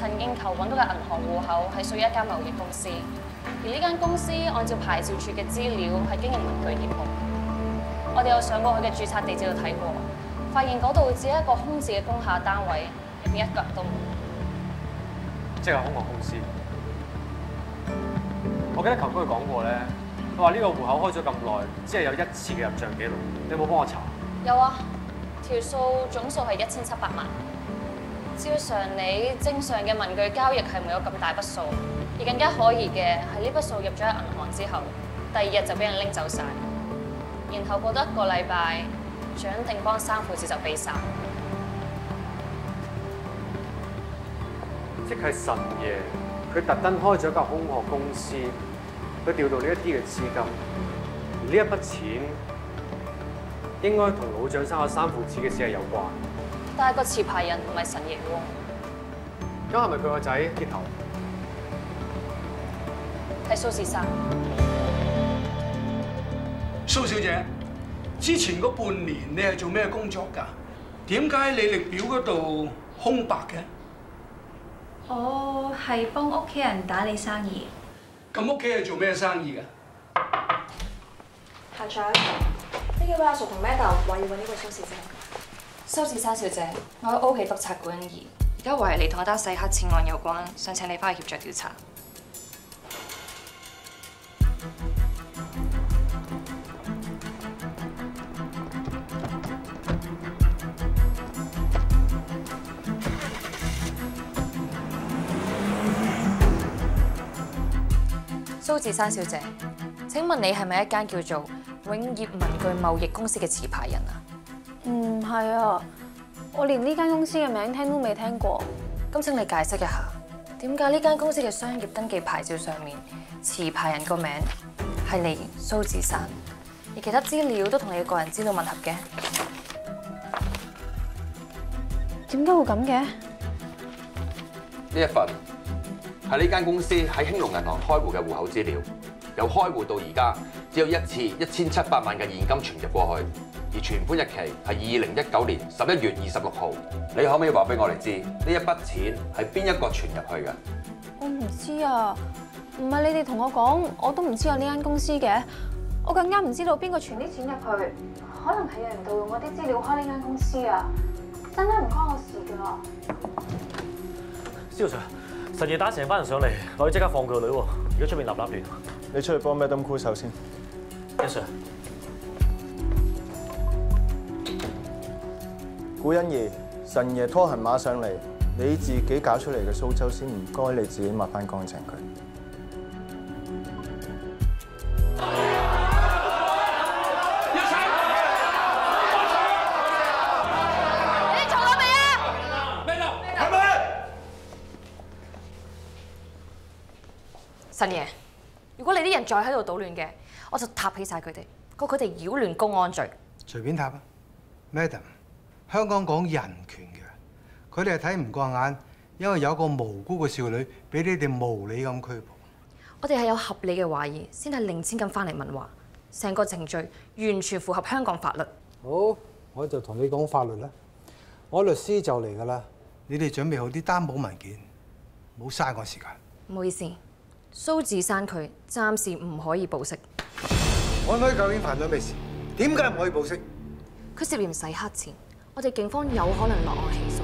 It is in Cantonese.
陳敬求揾到嘅銀行戶口係屬於一間貿易公司，而呢間公司按照牌照處嘅資料係經營文具業務。我哋有上過佢嘅註冊地址度睇過，發現嗰度只係一個空置嘅工廈單位，入邊一個人都冇。 即係空殼公司。我記得球哥佢講過咧，佢話呢個戶口開咗咁耐，只係有1次嘅入帳記錄。你有冇幫我查？ 有啊，條數總數係1700萬。照常理，正常嘅文具交易係冇有咁大筆數，而更加可疑嘅係呢筆數入咗喺銀行之後，第2日就俾人拎走晒，然後過多1個禮拜，蔣定邦3父子就被殺。 即係神爺，佢特登開咗間空殼公司，去調度呢一啲嘅資金，而呢一筆錢應該同老蔣生嘅3父子嘅事係有關。 但係個持牌人唔係神爺喎。 咁係咪佢個仔鐵頭？ 係蘇芷珊。 蘇小姐，之前嗰半年你係做咩工作㗎？點解履歷表嗰度空白嘅？ 我係幫屋企人打理生意。 咁屋企係做咩生意㗎？ 校長，呢幾位阿叔同 Madam 話要揾呢個蘇芷珊。 蘇芷珊小姐，我係 O 記督察古欣怡，而家懷疑你同一單洗黑錢案有關，想請你翻去協助調查。蘇芷珊小姐，請問你係咪一間叫做永業文具貿易公司嘅持牌人啊？ 唔係啊，我連呢間公司嘅名聽都未聽過。 咁請你解釋一下，點解呢間公司嘅商業登記牌照上面持牌人個名係你蘇芷珊，而其他資料都同你嘅個人資料吻合嘅？ 點解會咁嘅？ 呢一份係呢間公司喺興隆銀行開戶嘅戶口資料，由開戶到而家只有1次1700萬嘅現金存入過去，而存款日期係2019年11月26號。你可唔可以話俾我哋知呢一筆錢係邊一個存入去嘅？ 我唔知啊，唔係你哋同我講，我都唔知有呢間公司嘅，我更加唔知道邊個存啲錢入去，可能係有人盜用我啲資料開呢間公司啊，真係唔關我事㗎。 蕭 Sir， 神爺打成班人上嚟，我要即刻放佢個女喎，而家出面立亂。 你出去幫 Madam 箍手先。 Yes Sir。 古欣怡，神爺拖行馬上嚟，你自己搞出嚟嘅蘇州先，唔該你自己抹翻乾淨佢。 你做咗未啊？ 咩啊？係咪？ 神爺，如果你啲人再喺度搗亂嘅，我就撻起晒佢哋，告佢哋擾亂公安罪。 隨便撻啊 ，Madam。香港講人權嘅，佢哋係睇唔過眼，因為有個無辜嘅少女俾你哋無理咁拘捕。 我哋係有合理嘅懷疑，先係領錢咁翻嚟問話，成個程序完全符合香港法律。 好，我就同你講法律啦。我律師就嚟㗎啦，你哋準備好啲擔保文件，唔好嘥我時間。 唔好意思，蘇芷珊佢暫時唔可以保釋。 我女究竟犯咗咩事？點解唔可以保釋？ 佢涉嫌洗黑錢。我哋警方有可能落案起訴。